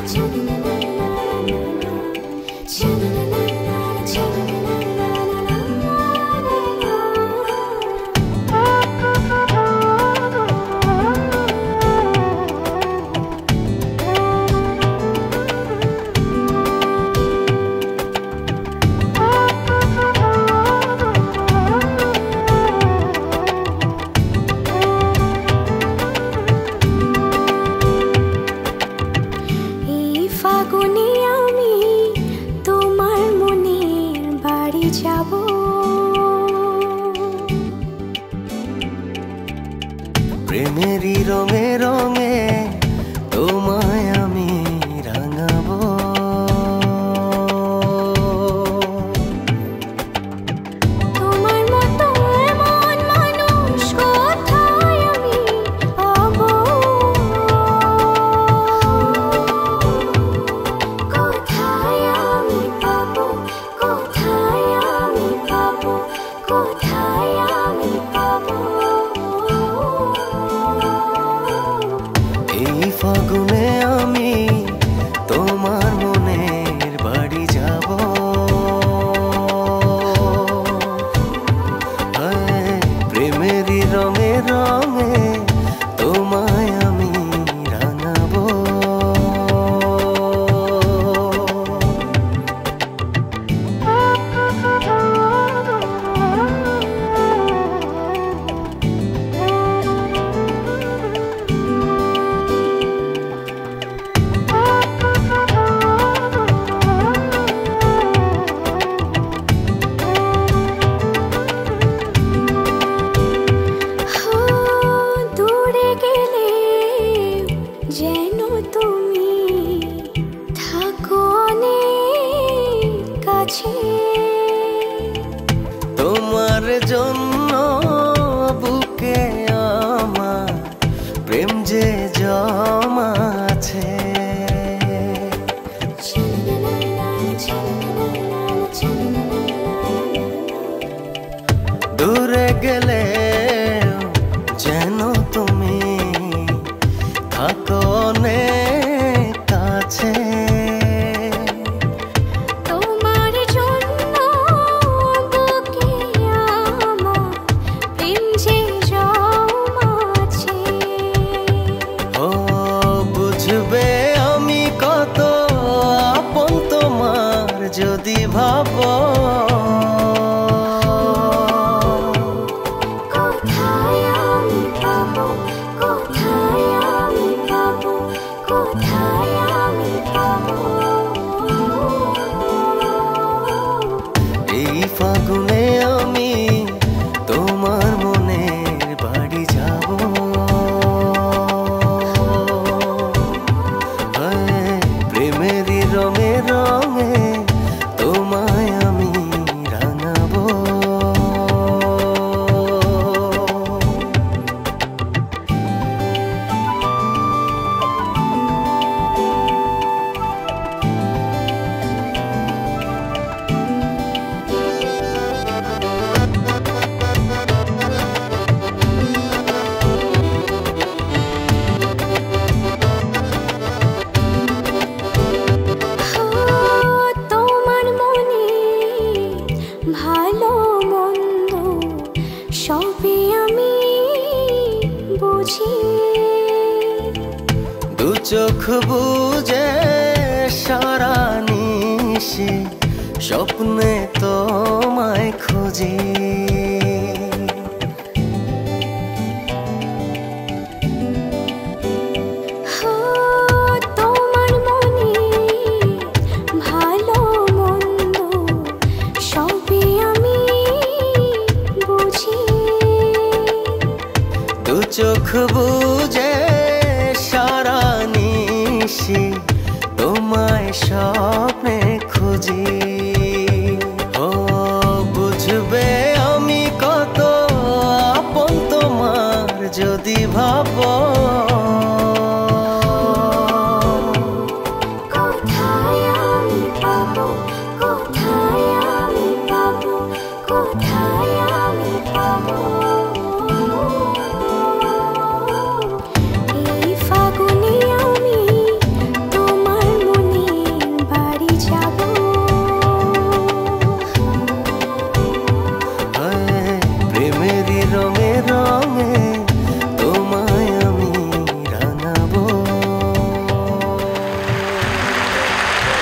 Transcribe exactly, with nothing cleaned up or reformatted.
প্রেমেরই রঙে রঙে তোমায় আমি রাঙাবো। তোমার মতো এমন মানুষ কোথায় আমি পাবো, কোথায় আমি পাবো, কোথায় আমি পাবো, কোথায় আমি পাবো। এই ফাগুনে আমি তোমার মনের বাড়ি যাব। প্রেমেরই রঙে রঙে তোমায় আমি রাঙাবো। যেন তুমি থাকো অনেক কাছে, তোমার জন্য বুকে আমার প্রেম যে জমাছে। দূরে গেলে যেন তুমি থাকো অনেক কাছে। তোমার জন্য বুকে আমার প্রেম যে জমাছে। ও বুঝবে আমি কত আপন তোমার যদি ভাবো। কোথায় আমি পাবো, কোথায় আমি পাবো, কোথায় আমি পাবো। এই ফাগুনে আমি তোমার মনের বাড়ি যাব। প্রেমেরই রঙে রঙে তোমায় আমি রাঙাবো। তোমার মনে ভালো মন্দ সবই আমি বুঝি। দু চোখ বুঝে সারা নিশি স্বপ্নে তোমায় খুঁজি। তোমার মনে ভালো মন্দ সবই আমি বুঝি। দু চোখ বুঝে সারা নিশি তোমায় সব